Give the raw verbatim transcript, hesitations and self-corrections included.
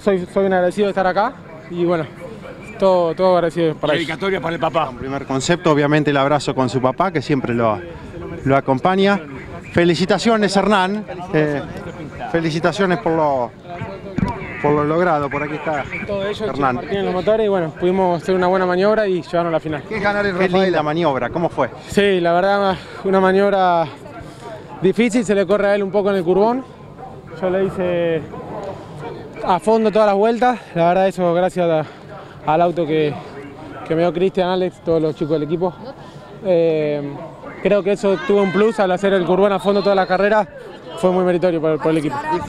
soy, soy un agradecido de estar acá y bueno, todo, todo agradecido para ellos. Dedicatoria para el papá. Un primer concepto, obviamente el abrazo con su papá, que siempre lo, lo acompaña. Felicitaciones, Hernán. Eh, felicitaciones por lo, por lo logrado. Por aquí está Todo ello, Hernán. Martín en los motores y bueno, pudimos hacer una buena maniobra y llevarnos a la final. ¿Qué ganar en Rafaela? Qué linda maniobra, ¿cómo fue? Sí, la verdad, una maniobra difícil, se le corre a él un poco en el curbón. Yo le hice a fondo todas las vueltas, la verdad eso gracias a, al auto que, que me dio Cristian, Alex, todos los chicos del equipo. Eh, creo que eso tuvo un plus al hacer el curbón a fondo toda la carrera, fue muy meritorio por, por el equipo.